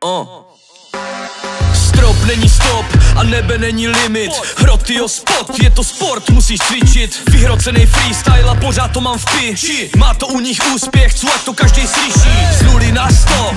Strop není stop a nebe není limit. Hrotyho spot, je to sport, musíš cvičit. Vyhrocený freestyle a pořád to mám v piči. Má to u nich úspěch, co ať to každej slyší. Z 0 na 100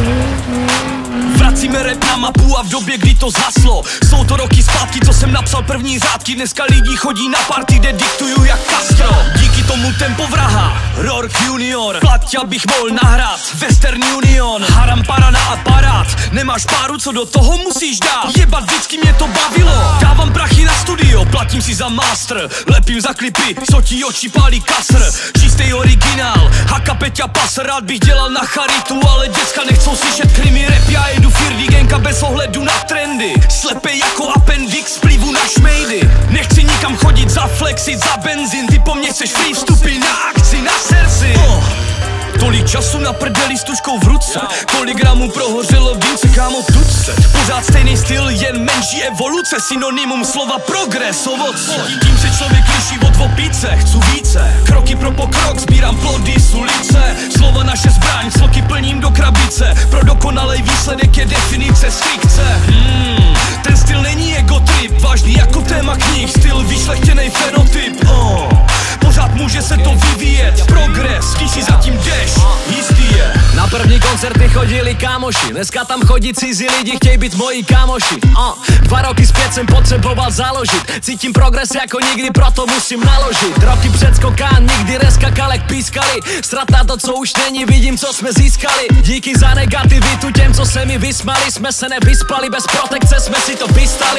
vracíme rap na mapu a v době, kdy to zhaslo. Jsou to roky zpátky, co jsem napsal první řádky. Dneska lidi chodí na party, kde diktuju jak Castro. Díky tomu tempo vraha, Rourke Junior. Platil bych mohl nahrát Western Union. Haram para na aparát, nemáš páru, co do toho musíš dát. Jebat, vždycky mě to bavilo. Dávám prachy na studio, platím si za master. Lepím za klipy, co ti oči pálí kasr. Čistý originál, Haka Peťa Pas. Rád bych dělal na charitu, ale děcka nechcou slyšet krimi rap. Já jedu firdy genka bez ohledu na trendy. Slepej jako appendix, plivu na šmejdy. Nechci nikam chodit za flexit, za benzín. Ty po mně chceš free vstupy na akci, na serzi. Tolik času na prdeli s tužkou v ruce. Kolik gramů prohořelo v dýmce, kámo, tucet. Pořád stejný styl, jen menší evoluce. Synonymum slova progres, ovoce. Tím se člověk liší od opice, chcu více. Kroky pro pokrok, sbírám plody z ulice. Slova naše zbraň, sloky plním do krabice. Pro dokonalej výsledek je definice strikce. Ten styl není ego trip, vážný jako téma knih. Styl vyšlechtěnej fenotyp. Pořád může se to vyvíjet. Progres, když si zatím jdeš, jistý je. Na první koncerty chodili kámoši, dneska tam chodí cizí lidi, chtějí být moji kámoši. 2 roky zpět jsem potřeboval založit. Cítím progres jako nikdy, proto musím naložit. Roky předskokán, nikdy neskakal jak pískali. Strat na to, co už není, vidím, co jsme získali. Díky za negativitu těm, co se mi vysmali. Jsme se nevyspali, bez protekce jsme si to vystali.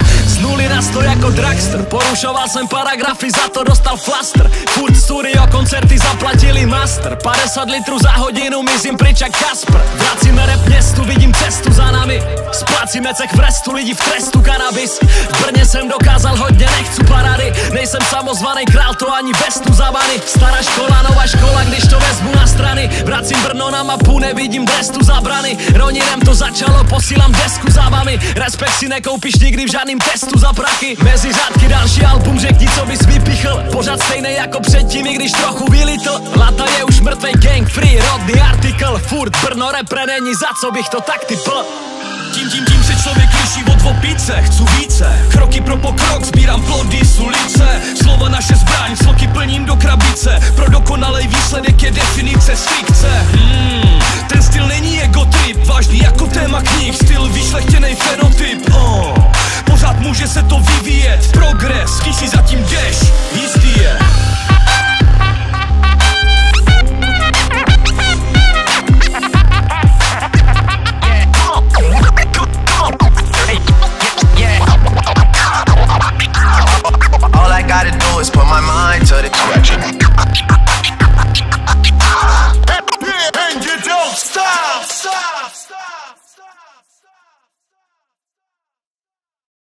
Z 0 na 100 jako dragster. Porušoval jsem paragrafy, za to dostal flaster. Furt studio, koncerty zaplatili master. 50 litrů za hodinu, mizím pryč jak Kasper. Vracíme rap městu, vidím cestu za nami. Splácíme cech v restu, lidi v trestu kanabis. V Brně jsem dokázal hodně, nechcu parady. Nejsem samozvaný král, to ani vestu za bany. Stará škola, nová škola, když to vezmu na strany. Vracím Brno na mapu, nevidím drestu za brany. Roninem to začalo, posílám desku za vami. Respekt si nekoupíš nikdy v žádným testu za prachy. Mezi řádky další album, řekni, co bys vypichl. Pořád stejný jako předtím, i když trochu vylitl. Lata je už mrtvej gang free, rodný artikl. Furt Brno repre není, za co bych to tak typl. Tím se člověk liší od opice, chcu více. Kroky pro pokrok, sbírám plody z ulice. Slova naše zbraň, sloky plním do krabice. Pro dokonalej výsledek je definice strikce. Ten styl není ego trip, vážný jako téma knih. Styl vyšlechtěnej fenotyp. Pořád může se to vyvíjet. Progres, když si zatím jdeš, jistý je. All I gotta do is put my mind to it.